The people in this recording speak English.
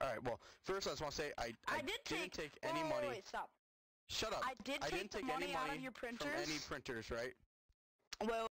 Alright, well, first I just want to say I didn't take any money. Wait, stop. Shut up. I didn't take take the money any out money of your printers. from any printers, right? Well,